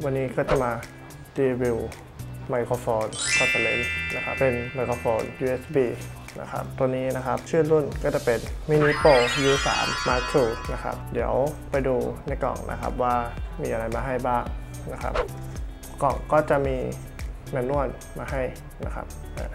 วันนี้ก็จะมารีวิวไมโครโฟนคอนเฟอเรนซ์นะครับเป็นไมโครโฟน USB นะครับตัวนี้นะครับชื่อรุ่นก็จะเป็น Mini Pro U3 Mark II นะครับเดี๋ยวไปดูในกล่องนะครับว่ามีอะไรมาให้บ้างนะครับกล่องก็จะมีแมนนวลมาให้นะครับ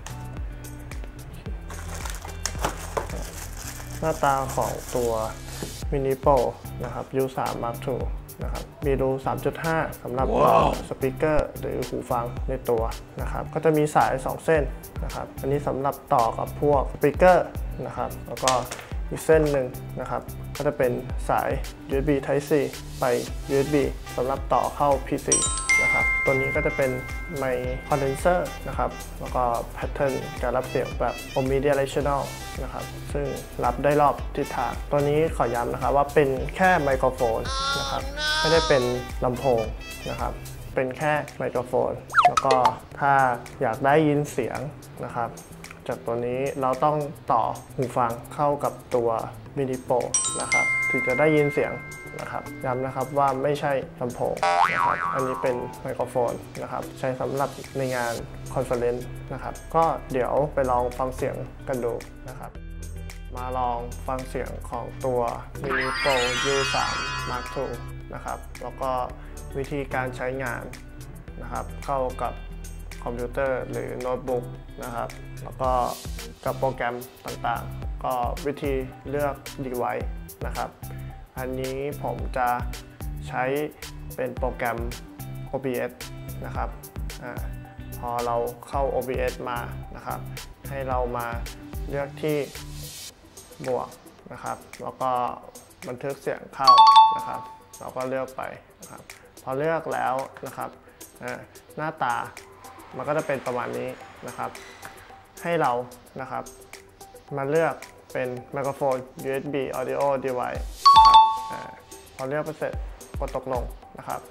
หน้าตาของตัว Mini Pro นะครับ U3 Mark II นะครับมีรู 3.5 สำหรับต่อสปีกเกอร์หรือหูฟังในตัวนะครับก็จะมีสาย 2 เส้นนะครับอันนี้สำหรับต่อกับพวกสปีกเกอร์นะครับแล้วก็อีกเส้นหนึ่งนะครับก็จะเป็นสาย USB Type C ไป USB สำหรับต่อเข้า PC นะครับตัวนี้ก็จะเป็นไมค์คอนเดนเซอร์นะครับแล้วก็แพทเทิร์นการรับเสียงแบบ omnidirectional นะครับซึ่งรับได้รอบทิศทางตัวนี้ขอย้ำนะครับว่าเป็นแค่ไมโครโฟนนะครับไม่ได้เป็นลำโพงนะครับเป็นแค่ไมโครโฟนแล้วก็ถ้าอยากได้ยินเสียงนะครับจากตัวนี้เราต้องต่อหูฟังเข้ากับตัว Mini Pro นะครับถึงจะได้ยินเสียงนะครับย้ำนะครับว่าไม่ใช่ลำโพงนะครับอันนี้เป็นไมโครโฟนนะครับใช้สำหรับในงานคอนเฟอเรนซ์นะครับก็เดี๋ยวไปลองฟังเสียงกันดูนะครับมาลองฟังเสียงของตัว Mini Pro U3 Mark II นะครับแล้วก็วิธีการใช้งานนะครับเข้ากับคอมพิวเตอร์หรือโน้ตบุ๊กนะครับแล้วก็กับโปรแกรมต่างๆก็วิธีเลือก device นะครับอันนี้ผมจะใช้เป็นโปรแกรม OBS นะครับพอเราเข้า OBS มานะครับให้เรามาเลือกที่บวกนะครับแล้วก็บันทึกเสียงเข้านะครับเราก็เลือกไปนะครับพอเลือกแล้วนะครับหน้าตามันก็จะเป็นประมาณนี้นะครับให้เรานะครับมาเลือกเป็นไมโครโฟน USB Audio Device นะครับพอเลือกไปเสร็จกดตกลงนะครับ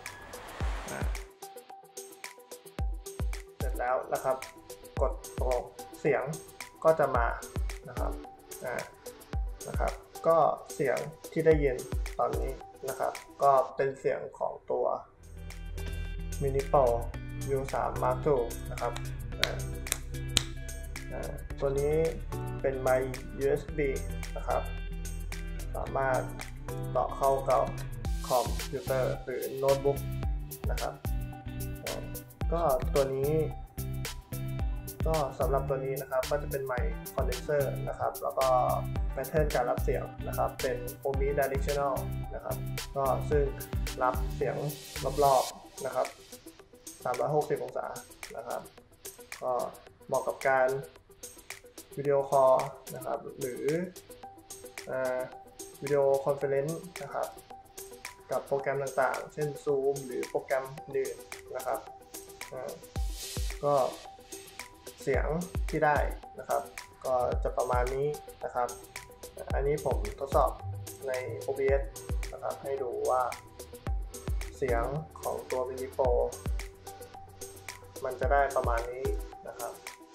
เสร็จแล้วนะครับกดตกลงเสียงก็จะมานะครับก็เสียงที่ได้ยินตอนนี้นะครับก็เป็นเสียงของตัว Mini Pro U3 Mark II นะครับตัวนี้เป็นไมค์ USB นะครับสามารถต่อเข้ากับคอมพิวเตอร์หรือโน้ตบุ๊กนะครับก็ตัวนี้ก็สำหรับตัวนี้นะครับก็จะเป็นไมค์คอนเดนเซอร์นะครับแล้วก็แพทเทิร์นการรับเสียงนะครับเป็น omnidirectional นะครับก็ซึ่งรับเสียงรอบๆนะครับ360 องศานะครับก็เหมาะกับการวิดีโอคอลนะครับหรือวิดีโอคอนเฟอเรนซ์นะครับกับโปรแกรมต่างๆเช่น Zoom หรือโปรแกรมอื่นนะครับก็เสียงที่ได้นะครับก็จะประมาณนี้นะครับอันนี้ผมทดสอบใน OBS นะครับให้ดูว่าเสียงของตัว Mini Pro มันจะได้ประมาณนี้นะครับ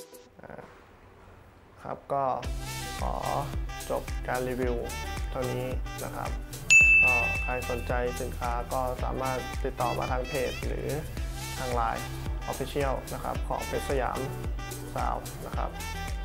ครับก็ขอจบการรีวิวเท่านี้นะครับก็ใครสนใจสินค้าก็สามารถติดต่อมาทางเพจหรือทาง LINE Official นะครับของเพชรสยามซาวด์นะครับ